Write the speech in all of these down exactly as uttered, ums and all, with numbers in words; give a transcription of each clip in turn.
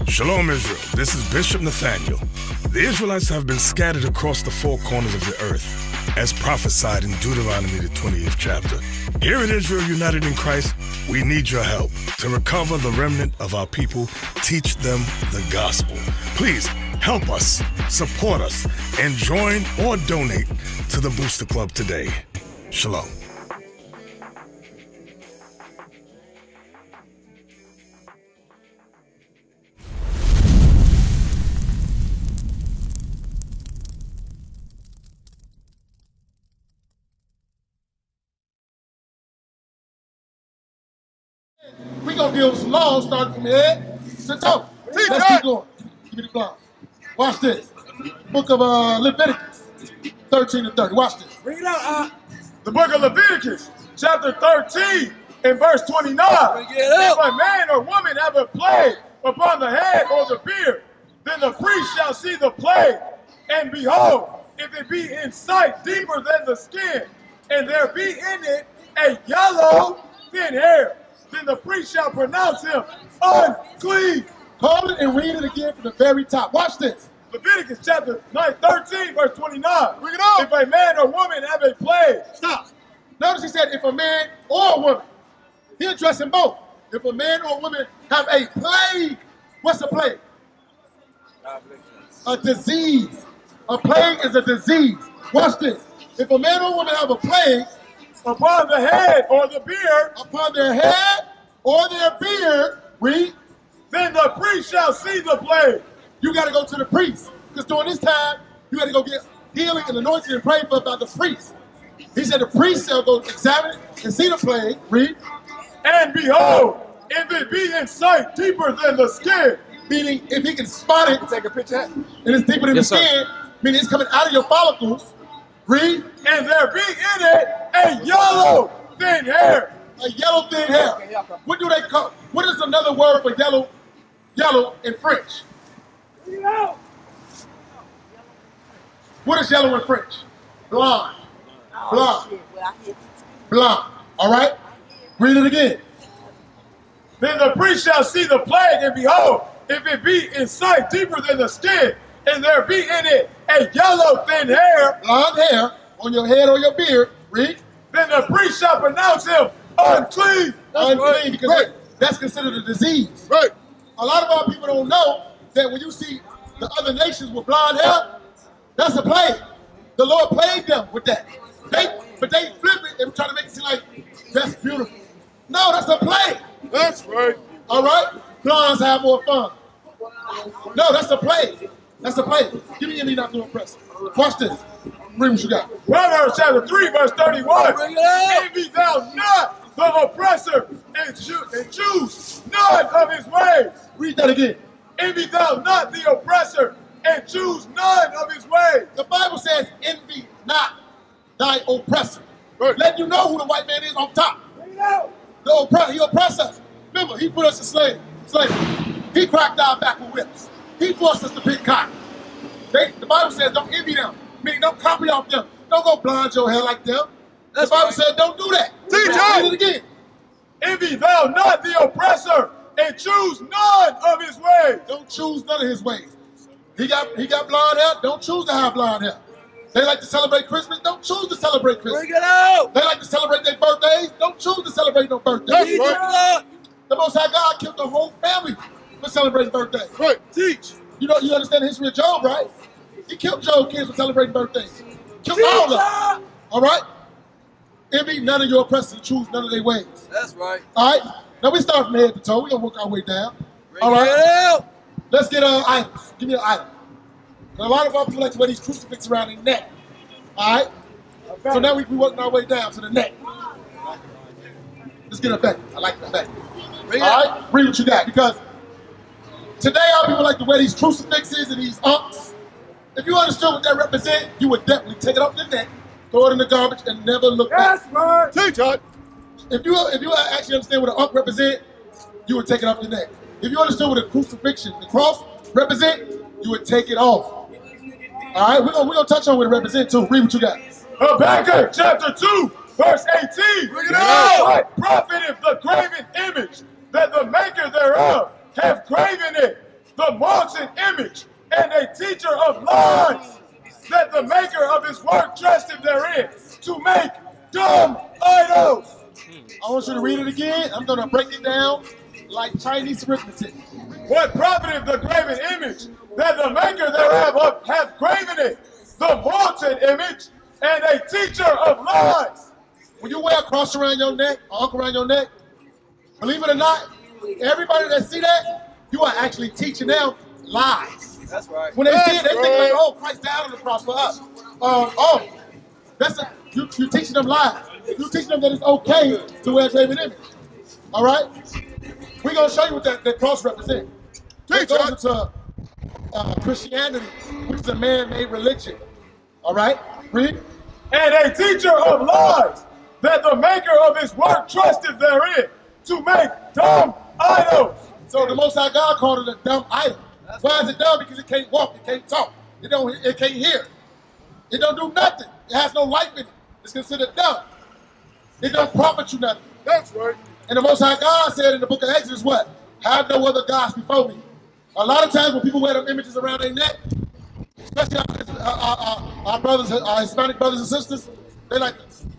Shalom, Israel. This is Bishop Nathaniel. The Israelites have been scattered across the four corners of the earth, as prophesied in Deuteronomy, the twentieth chapter. Here in Israel United in Christ, we need your help to recover the remnant of our people, teach them the gospel. Please help us, support us, and join or donate to the Booster Club today. Shalom. We're going to give some laws starting from head to toe. Let's keep going. Give me the blonde. Watch this. Book of uh, Leviticus, thirteen to thirty. Watch this. Bring it out, uh. The book of Leviticus, chapter thirteen, and verse twenty-nine. Bring it up. If a man or woman have a plague upon the head or the beard, then the priest shall see the plague, and behold, if it be in sight deeper than the skin, and there be in it a yellow thin hair, then the priest shall pronounce him unclean. Hold it and read it again from the very top. Watch this. Leviticus chapter thirteen, verse twenty-nine. Bring it up. If a man or woman have a plague. Stop. Notice he said if a man or a woman. He addressing both. If a man or a woman have a plague. What's a plague? A disease. A plague is a disease. Watch this. If a man or woman have a plague Upon the head or the beard, upon their head or their beard, read, then the priest shall see the plague. you got to go to the priest. Because during this time, you got to go get healing and anointing and pray for by the priest. He said the priest shall go examine it and see the plague. Read. And behold, if it be in sight deeper than the skin, Meaning, if he can spot it Take a picture. and it's deeper than Yes, the sir. skin, meaning it's coming out of your follicles. Read. and there be in it a yellow thin hair. A yellow thin hair. What do they call? What is another word for yellow? Yellow in French. What is yellow in French? Blonde. Blonde. Blonde. All right. Read it again. Then the priest shall see the plague, and behold, if it be in sight deeper than the skin, and there be in it a yellow thin hair, Blonde hair on your head or your beard. Read. then the priest shall pronounce him unclean. Unclean because that- that's considered a disease. Right. A lot of our people don't know that when you see the other nations with blonde hair, that's a plague. The Lord plagued them with that. They, but they flip it and try to make it seem like that's beautiful. No, that's a plague. That's right. All right? Blondes have more fun. No, that's a plague. That's a plague. Give me any not too impressive. Watch this. Read what you got. Proverbs chapter three, verse thirty-one. Bring it up. Envy thou not the oppressor, and, choo- and choose none of his ways. Read that again. Envy thou not the oppressor, and choose none of his ways. The Bible says, envy not thy oppressor. Right. Let you know who the white man is on top. The oppre- he oppressed us. Remember, he put us in slave. Slavery. He cracked our back with whips. He forced us to pick cotton. They, the Bible says don't envy them. Meaning don't copy off them. Don't go blonde your hair like them. That's the Bible right. said don't do that. Teach Read us. it again. Envy thou not the oppressor, and choose none of his ways. Don't choose none of his ways. He got he got blonde hair. Don't choose to have blonde hair. They like to celebrate Christmas. Don't choose to celebrate Christmas. Bring it out. They like to celebrate their birthdays. Don't choose to celebrate no birthdays. That's Teach right. us. The Most High God killed the whole family for celebrating birthdays. Right. Teach. You know, you understand the history of Job, right? He killed Job's kids for celebrating birthdays. Killed Teach all of them. us. All right? Envy none of your oppressors, choose none of their ways. That's right. All right? Now we start from head to toe. We're going to work our way down. Bring All it right? out. Let's get uh, items. Give me an item. Now, a lot of our people like to wear these crucifixes around their neck. All right? So now we we working our way down to the neck. Let's get it back. I like that back. Bring it All out. right? Read what you got. Because today our people like to wear these crucifixes and these unks. If you understood what that represent, you would definitely take it off your neck, throw it in the garbage, and never look back. That's right. Teach us. If you if you actually understand what an unk represent, you would take it off your neck. If you understood what a crucifixion, the cross represent, you would take it off. All right, we're gonna we're gonna touch on what it represents too. Read what you got. Habakkuk chapter two, verse eighteen. Bring it out. What profiteth the graven image that the maker thereof hath graven it? the molten image and a teacher of lies, that the maker of his work trusted therein to make dumb idols. I want you to read it again. I'm going to break it down like Chinese arithmetic. What profited the graven image, that the maker thereof of hath graven it, the molten image, and a teacher of lies. When you wear a cross around your neck, or hook around your neck, believe it or not, everybody that see that, you are actually teaching them lies. That's right. When they That's see it, they right. think like, oh, Christ died on the cross for us. Um, oh, that's a, you, you're teaching them lies. You're teaching them that it's okay to wear a graven image. All right? We're going to show you what that, that cross represents. It goes into uh, Christianity, which is a man-made religion. All right? Read. And a teacher of lies, that the maker of his work trusted therein to make dumb idols. So the Most High God called it a dumb idol. Why is it dumb? Because it can't walk, it can't talk, it don't, it can't hear. It don't do nothing. It has no life in it. It's considered dumb. It don't profit you nothing. That's right. And the Most High God said in the book of Exodus, what? Have no other gods before me. A lot of times when people wear them images around their neck, especially our, our, our, our brothers, our Hispanic brothers and sisters, they like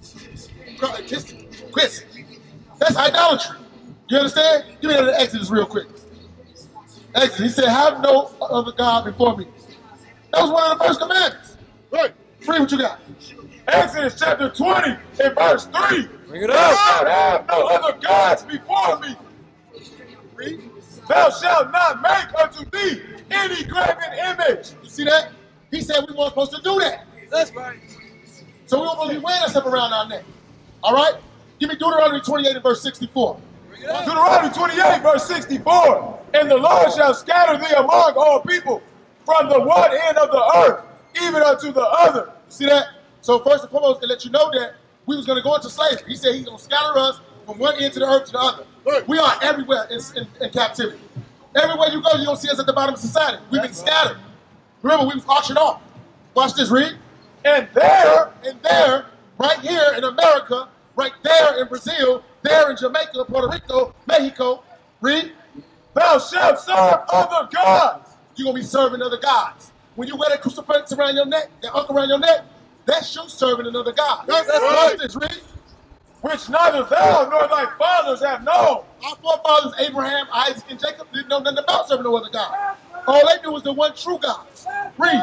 to kiss, kiss. That's idolatry. You understand? Give me that Exodus real quick. Exodus, he said, have no other God before me. That was one of the first commandments. Right. Read what you got. Exodus chapter twenty and verse three. Bring it Thou up. shalt have no other gods before me. Read. Thou shalt not make unto thee any graven image. You see that? He said we weren't supposed to do that. That's right. So we don't supposed to be wearing that stuff around our neck. All right? Give me Deuteronomy twenty-eight and verse sixty-four. Bring it up. Deuteronomy twenty-eight verse sixty-four. And the Lord shall scatter thee among all people from the one end of the earth, even unto the other. You see that? So first and foremost, it let you know that we was going to go into slavery. He said he's going to scatter us from one end to the earth to the other. Right. We are everywhere in, in, in captivity. Everywhere you go, you're going to see us at the bottom of society. We've been scattered. Remember, we was auctioned off. Watch this, read. And there, And there, right here in America, right there in Brazil, there in Jamaica, Puerto Rico, Mexico, read, thou shalt serve other gods. you're going to be serving other gods. When you wear that crucifix around your neck, that hook around your neck, that's you serving another god. That's Watch right. this, read. Which neither thou nor thy fathers have known. Our forefathers, Abraham, Isaac, and Jacob, didn't know nothing about serving no other God. All they knew was the one true God. Read.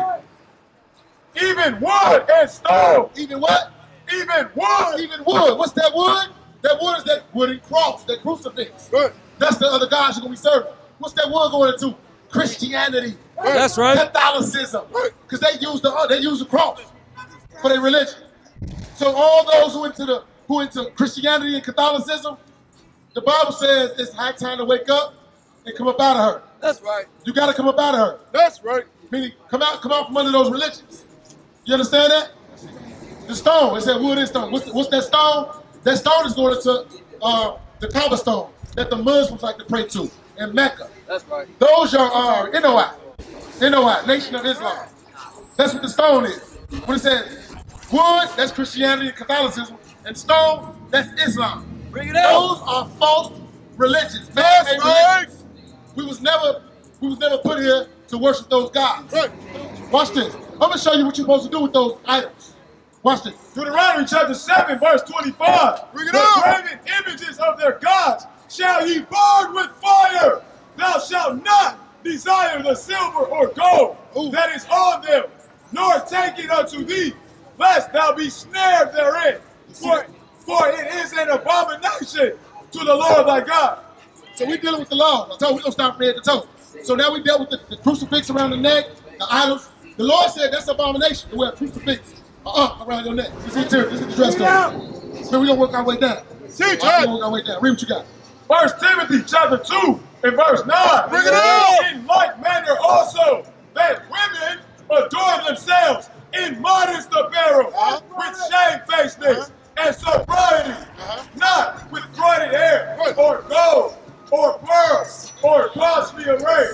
Even wood and stone. Even what? Even wood. Even wood. What's that wood? That wood is that wooden cross, that crucifix. Good. That's the other gods you're going to be serving. What's that wood going into? Christianity. That's right. Catholicism. Because they use the uh, they use the cross for their religion. So all those who into the who into Christianity and Catholicism, the Bible says it's high time to wake up and come up out of her. That's right. You got to come up out of her. That's right. Meaning, come out, come out from under those religions. You understand that? The stone. It said wood and stone. What's, the, what's that stone? That stone is going into uh, the cobblestone that the Muslims like to pray to in Mecca. That's right. Those are uh, N O I. N O I, Nation of Islam. That's what the stone is. When it says wood, that's Christianity and Catholicism, and stone, that's Islam. Bring it up. Those are false religions. That's Man-made right. religions. We was never, we was never put here to worship those gods. Right. Watch this. I'm gonna show you what you're supposed to do with those idols. Watch this. Deuteronomy chapter seven, verse twenty-five. Bring it the up. graven images of their gods shall ye burn with fire. Thou shalt not desire the silver or gold Ooh. that is on them, nor take it unto thee, lest thou be snared therein. For, for it is an abomination to the Lord thy God. So we dealing with the law. I told you we're gonna start from head to toe. So now we dealt with the, the crucifix around the neck, the idols. The Lord said that's abomination to wear a crucifix uh, around your neck. This is here. This is the dress code. So we're gonna work our way down. See, We're gonna work our way down. Read what you got. First Timothy chapter two and verse nine. Bring it up. In like manner also that women adorn themselves in modest apparel, Uh-huh. with shamefacedness and sobriety, Uh-huh. not with braided hair or gold or pearls or costly array.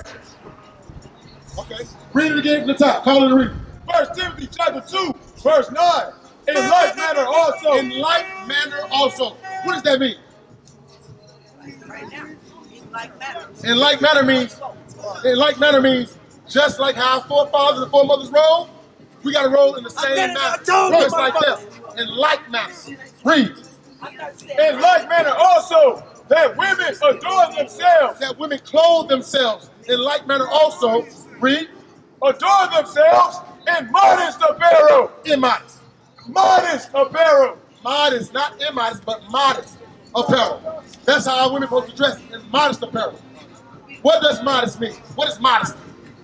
Okay. Read it again from the top. Call it a read. First Timothy chapter two, verse nine. In like manner also. In like manner also. What does that mean? Right now, in like manner. In like manner means In like manner means just like how our forefathers and foremothers rolled, we got to roll in the same manner. Just like them. In like manner. Read. In like manner also, that women adorn themselves. That women clothe themselves. In like manner also, read. Adorn themselves in modest apparel. Immodest. Modest apparel. Modest, not immodest, but modest apparel. That's how our women supposed to dress, in modest apparel. What does modest mean? What is modesty?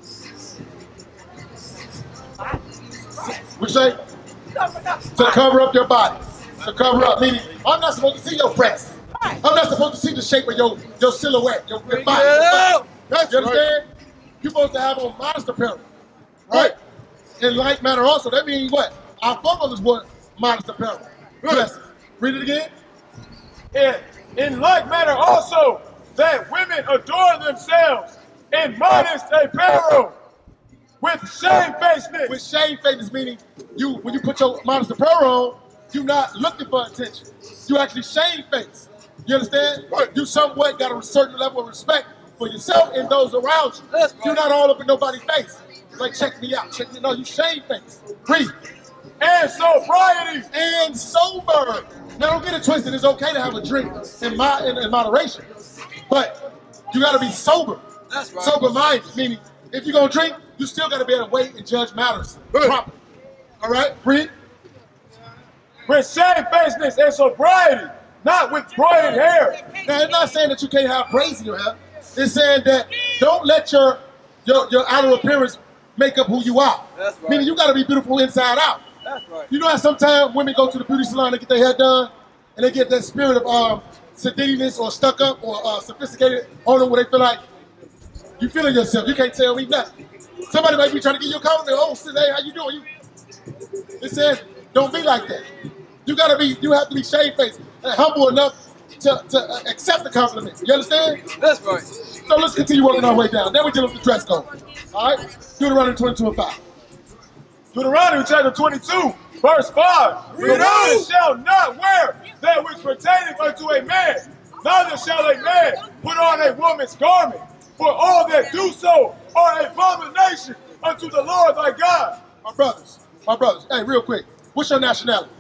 We say to cover up your body. To cover up, meaning I'm not supposed to see your breasts. I'm not supposed to see the shape of your, your silhouette, your, your body. Your body. You understand? Right. You're supposed to have on modest apparel. Right? In like manner also. That means what? Our forefathers wore modest apparel. Yes. Read it again. In, in like manner also, that women adorn themselves in modest apparel with shamefacedness. With shamefacedness, meaning you when you put your modest apparel on, you're not looking for attention. You actually shamefaced. You understand? Right. You somewhat got a certain level of respect for yourself and those around you. That's You're right. not all up in nobody's face. Like, check me out, check me. No, you shamefaced. Read. And sobriety. And sober. Now, don't get it twisted. It's okay to have a drink in, my, in, in moderation. But you got to be sober. That's right. Sober-minded, meaning if you're going to drink, you still got to be able to weigh and judge matters properly. All right? Read. With shamefacedness and sobriety, not with braided hair. Now, it's not saying that you can't have braids in your hair. It's saying that don't let your your, your outer appearance make up who you are. That's right. Meaning you got to be beautiful inside out. That's right. You know how sometimes women go to the beauty salon to get their hair done, and they get that spirit of um, sedittiness or stuck up or uh, sophisticated on them where they feel like you feeling yourself. You can't tell me nothing. Somebody might be trying to give you a compliment. Oh, sis, hey, how you doing? You, it says don't be like that. You gotta be. You have to be shamefaced and humble enough to, to uh, accept the compliment. You understand? That's right. So let's continue working our way down. Then we deal with the dress code. All right? Deuteronomy twenty-two and five. Deuteronomy chapter twenty-two, verse five. The woman shall not wear that which pertaineth unto a man, neither shall a man put on a woman's garment. For all that do so are abomination unto the Lord thy God. My brothers, my brothers. Hey, real quick. What's your nationality?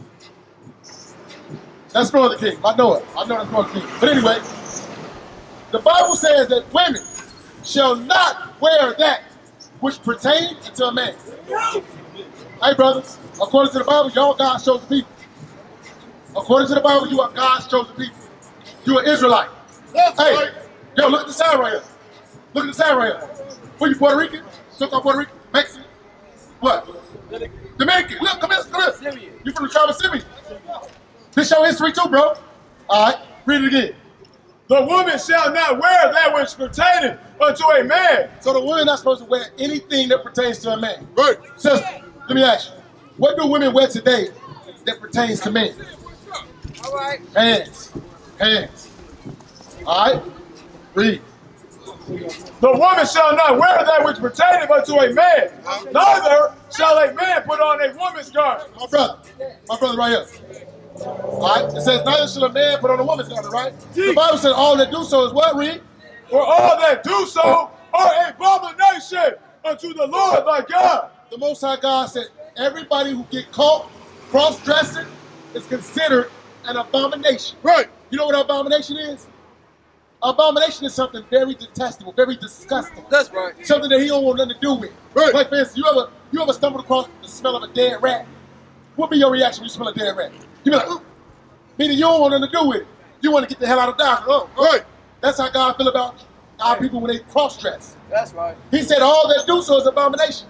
That's Northern Kingdom. I know it. I know that's Northern Kingdom. But anyway, the Bible says that women shall not wear that which pertains unto a man. Hey, brothers, according to the Bible, y'all God's chosen people. According to the Bible, you are God's chosen people. You are Israelite. That's hey, right. Yo, look at the sign right here. Look at the sign right here. What, you Puerto Rican? Took off Puerto Rican? Mexican? What? Dominican. Look, come here, come here. You from the tribe of Simeon. This your history too, bro. All right, read it again. The woman shall not wear that which pertaineth unto a man. So the woman not supposed to wear anything that pertains to a man. Right. Sister, let me ask you. What do women wear today that pertains to men? All right. Pants. Pants. All right, read. The woman shall not wear that which pertaineth unto a man, neither shall a man put on a woman's garment. My brother, my brother right here. All right, it says, neither shall a man put on a woman's garment, right? The Bible says all that do so is what, read? For all that do so are abomination unto the Lord thy God. The Most High God said everybody who get caught cross-dressing is considered an abomination. Right. You know what an abomination is? Abomination is something very detestable, very disgusting. That's right. Something that he don't want nothing to do with. Right. Like, for instance, you ever, you ever stumbled across the smell of a dead rat? What be your reaction when you smell a dead rat? You be like, ooh. Meaning you don't want nothing to do with it. You want to get the hell out of there. Oh, oh. Right. That's how God feel about our people when they cross-dress. That's right. He said all that do so is abomination.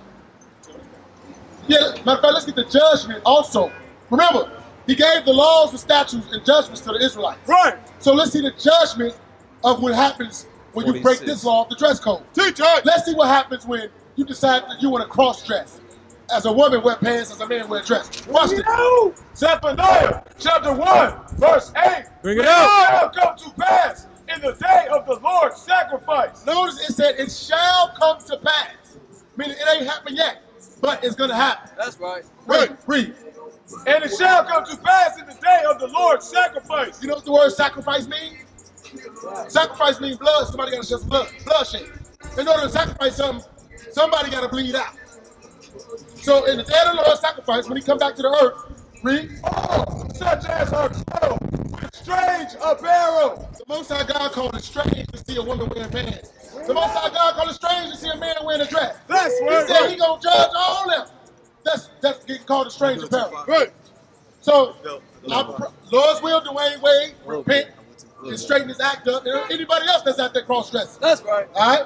Yeah, matter of fact, let's get the judgment also. Remember, he gave the laws, the statutes, and judgments to the Israelites. Right. So let's see the judgment of what happens when you break this law of the dress code. Teach us. Let's see what happens when you decide that you want to cross-dress. As a woman wear pants, as a man wear dress. Watch this. Zephaniah chapter one, verse eight. Bring it out. It shall come to pass in the day of the Lord's sacrifice. Notice it said it shall come to pass. Meaning it ain't happened yet, but it's going to happen. That's right. Read, read. And it shall come to pass in the day of the Lord's sacrifice. You know what the word sacrifice means? Sacrifice means blood. Somebody got to shed some blood. Bloodshed. in order to sacrifice something, somebody got to bleed out. So in the day of the Lord's sacrifice, when he come back to the earth, read, all such as are clothed with strange apparel. The Most High God called it strange to see a woman wearing pants. The Most High God called it strange to see a man wearing a dress. That's He right. said he gonna judge all them. That's that's getting called a strange apparel. Right. So, our Lord's will, Dwayne Wade, repent and straighten his act up. And anybody else that's out there cross-dressing. That's right. All right?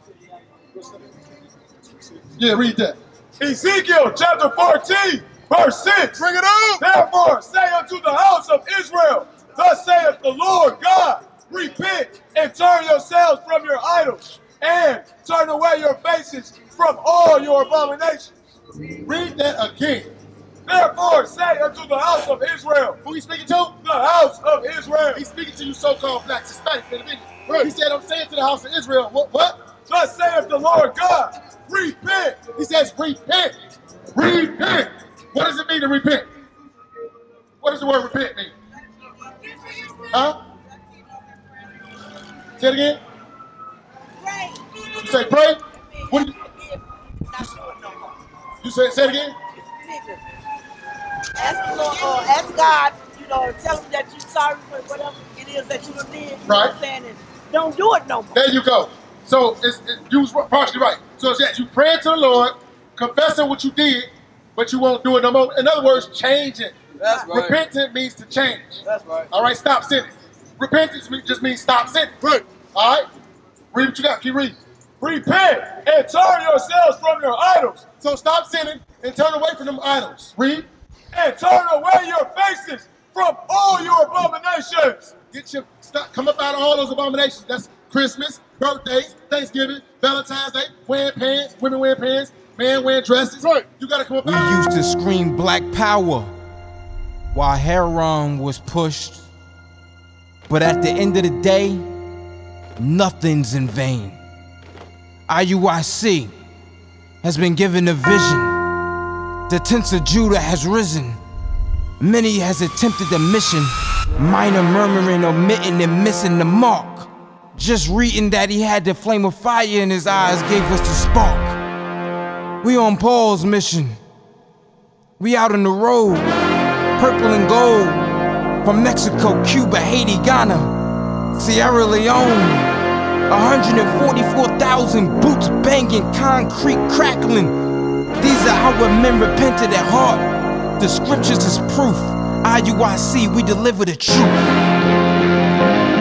Yeah, read that. Ezekiel chapter fourteen, verse six. Bring it up. Therefore say unto the house of Israel, thus saith the Lord God, repent and turn yourselves from your idols, and turn away your faces from all your abominations. Read that again. Therefore say unto the house of Israel, Who he speaking to? the house of Israel, He's speaking to you so-called blacks, Hispanic, Filipino. He said, I'm saying to the house of Israel, what? what? thus saith the Lord God, repent. He says, repent. Repent. What does it mean to repent? What does the word repent mean? Huh? Say it again. You say pray? What do you, you say, say it again? Ask the Lord, or ask God, you know, tell him that you're sorry for whatever it is that you done did. You know Right. what I'm saying? And don't do it no more. There you go. So it's, it, you was partially right. So it's that you pray to the Lord, confessing what you did, but you won't do it no more. In other words, change it. That's right. Repentant means to change. That's right. All right, stop sinning. Repentance me- just means stop sinning. Right. All right? Read what you got. Keep reading. Repent and turn yourselves from your idols, So stop sinning and turn away from them idols. Read. and turn away your faces from all your abominations. Get your stop, come up out of all those abominations. That's Christmas, birthdays, Thanksgiving, Valentine's Day, wearing pants, women wearing pants, men wearing dresses. Right. You gotta come up We out. used to scream black power while Heron was pushed. But at the end of the day, nothing's in vain. I U I C has been given a vision. The tents of Judah has risen. Many has attempted the mission. Minor murmuring, omitting, and missing the mark. Just reading that he had the flame of fire in his eyes gave us the spark. We on Paul's mission. We out on the road. Purple and gold. From Mexico, Cuba, Haiti, Ghana, Sierra Leone. one hundred forty-four thousand boots banging, concrete crackling. These are our men repented at heart. The scriptures is proof. I U I C, we deliver the truth.